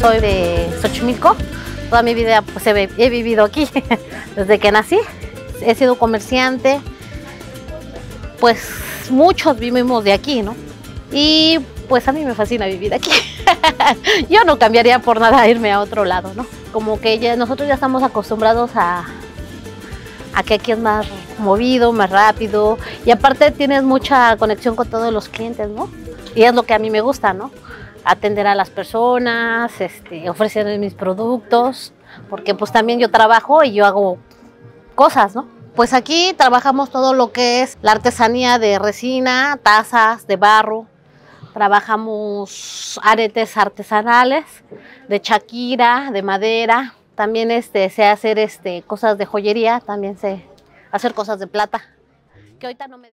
soy de Xochimilco. Toda mi vida pues, he vivido aquí desde que nací. He sido comerciante. Pues muchos vivimos de aquí, ¿no? Y pues a mí me fascina vivir aquí. Yo no cambiaría por nada irme a otro lado, ¿no? Como que nosotros ya estamos acostumbrados a que aquí es más movido, más rápido. Y aparte tienes mucha conexión con todos los clientes, ¿no? Y es lo que a mí me gusta, ¿no? Atender a las personas, ofrecerles mis productos. Porque pues también yo trabajo y yo hago cosas, ¿no? Pues aquí trabajamos todo lo que es la artesanía de resina, tazas de barro. Trabajamos aretes artesanales de chaquira, de madera. También sé hacer cosas de joyería, también sé hacer cosas de plata. Que ahorita no me...